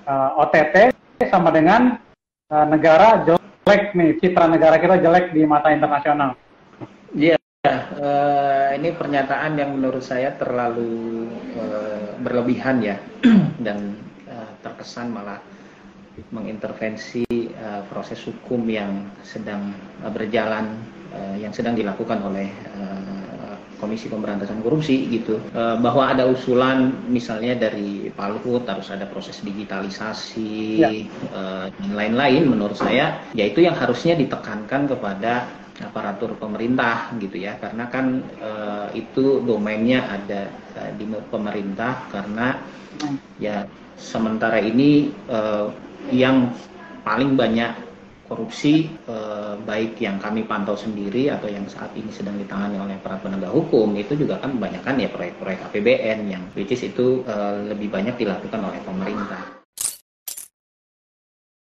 OTT sama dengan negara jelek nih, citra negara kita jelek di mata internasional. Iya, ini pernyataan yang menurut saya terlalu berlebihan ya, dan terkesan malah mengintervensi proses hukum yang sedang berjalan, yang sedang dilakukan oleh Komisi Pemberantasan Korupsi gitu, bahwa ada usulan misalnya dari Pak Luhut harus ada proses digitalisasi dan lain-lain. Menurut saya ya itu yang harusnya ditekankan kepada aparatur pemerintah gitu ya, karena kan itu domainnya ada di pemerintah, karena ya sementara ini yang paling banyak korupsi, baik yang kami pantau sendiri atau yang saat ini sedang ditangani oleh para penegak hukum, itu juga kan kebanyakan ya proyek-proyek APBN yang which is itu lebih banyak dilakukan oleh pemerintah